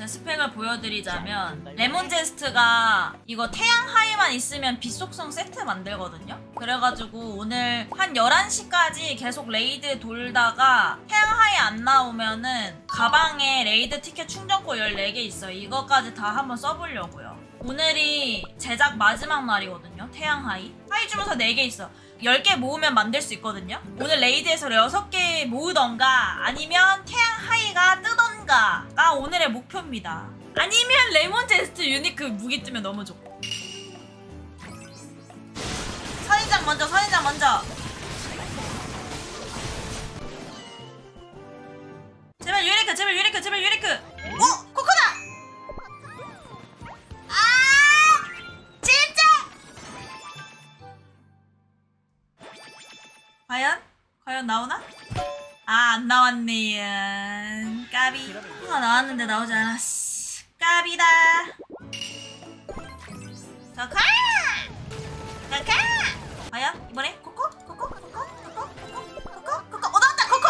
스펙을 보여드리자면 레몬 제스트가 이거 태양 하이만 있으면 빛 속성 세트 만들거든요. 그래가지고 오늘 한 11시까지 계속 레이드 돌다가 태양 하이 안 나오면은 가방에 레이드 티켓 충전고 14개 있어요. 이거까지 다 한번 써보려고요. 오늘이 제작 마지막 날이거든요. 태양 하이 주문서 4개 있어. 10개 모으면 만들 수 있거든요. 오늘 레이드에서 6개 모으던가 아니면 태양 하이가 뜨던가가 오늘의 목표입니다. 아니면 레몬 제스트 유니크 무기 뜨면 너무 좋고. 선인장 먼저. 제발 유니크. 오! 코코다! 진짜! 과연 나오나? 안 나왔네. 까비. 코코가 나왔는데 나오지 않았어. 까비다. 카카! 과연? 이번에 코코? 나왔다! 코코!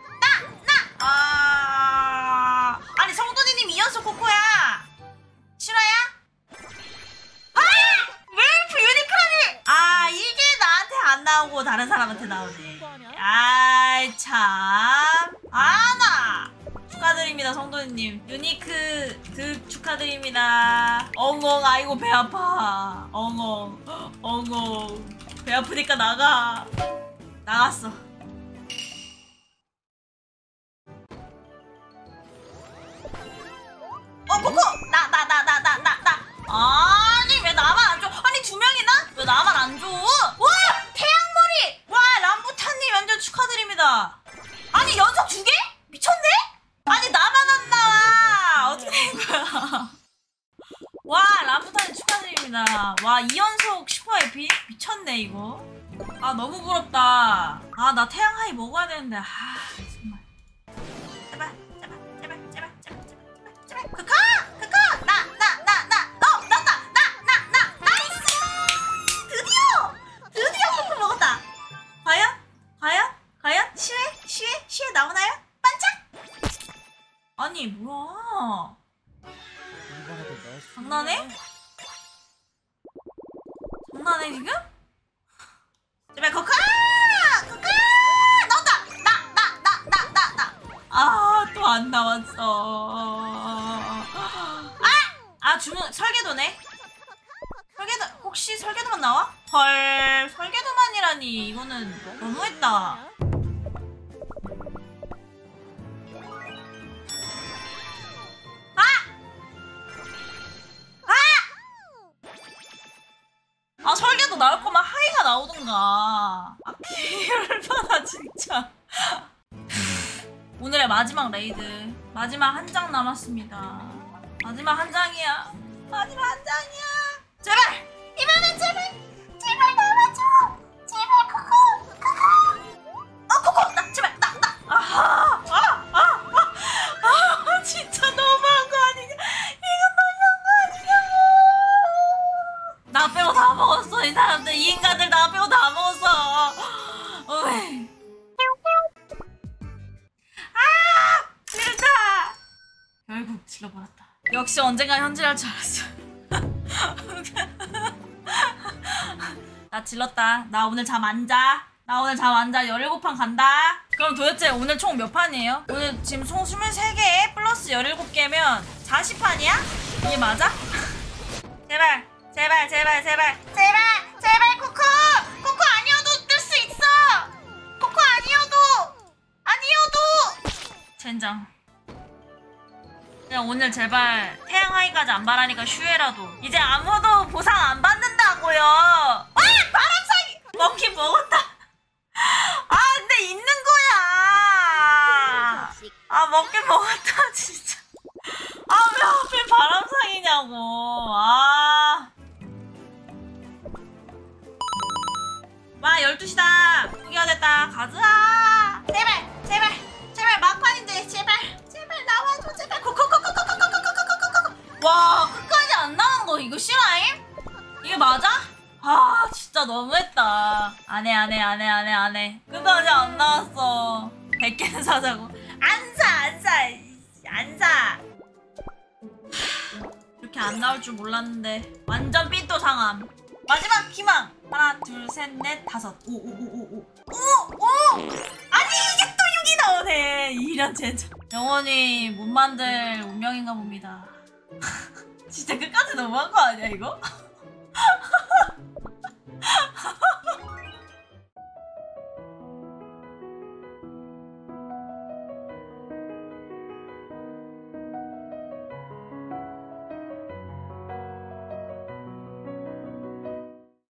아니 성돈이님 2연속 코코야. 실화야? 왜 유니크라니? 이게 나한테 안 나오고 다른 사람한테 나오네. 아이 참. 나 축하드립니다 성돈이님. 유니크 득 축하드립니다. 엉엉. 아이고 배 아파. 엉엉. 배 아프니까 나갔어. 코코! 아니 왜 나만 안 줘? 아니 2명이나? 왜 나만 안 줘? 와! 태양머리! 와 람부타님 완전 축하드립니다. 아니 연속 2개? 미쳤네? 아니 나만 안 나와. 어떻게 된 거야? 와 람부타님 축하드립니다. 와 2연속 슈퍼 에픽? 미쳤네 이거. 너무 부럽다. 나 태양하이 먹어야 되는데. 정말. 제발. 크카! 나이스! 드디어 코코 먹었다. 과연? 시에 나오나요? 반짝? 아니 뭐야? 장난해 지금? 제발 코카! 나온다! 또 안 나왔어. 주문 설계도네. 혹시 설계도만 나와? 헐, 설계도만이라니. 이거는 너무했다. 설계도 나올 거면 하이가 나오던가. 개열받아 진짜. 오늘의 마지막 레이드. 마지막 한 장 남았습니다. 마지막 한 장이야. 제발! 이번엔 제발 나와줘! 제발 코코! 코코! 진짜 너무한 거 아니냐? 이건 너무한 거 아니냐고! 나 빼고 다 먹었어. 이 사람들, 이 인간들 나 빼고 다 먹었어. 싫다! 결국 질러버렸다. 역시 언젠가 현질할 줄 알았어. 나 질렀다. 나 오늘 잠 안 자. 17판 간다. 그럼 도대체 오늘 총 몇 판이에요? 오늘 지금 총 23개 플러스 17개면 40판이야? 이게 맞아? 제발 코코! 코코 아니어도 뜰 수 있어! 코코 아니어도! 젠장. 그냥 오늘 제발 태양 하이까지 안 바라니까 슈에라도. 이제 아무도 보상 안 받는다고요. 바람사기! 먹긴 먹었다. 근데 있는 거야. 먹긴 먹었다 진짜. 왜 하필 바람사기냐고. 12시다. 포기하겠다. 가자. 제발 막판인데 제발 나와줘. 제발 와 끝까지 안 나온 거 이거 실화임? 이게 맞아? 진짜 너무했다. 안 해. 끝까지 안 나왔어. 100개는 사자고. 안 사. 안 나올 줄 몰랐는데 완전 삔또 상함. 마지막 희망. 하나, 둘, 셋, 넷, 다섯. 오. 아니 이게 또 6이 나오네. 이런 젠장. 영원히 못 만들 운명인가 봅니다. 진짜 끝까지 너무한 거 아니야 이거?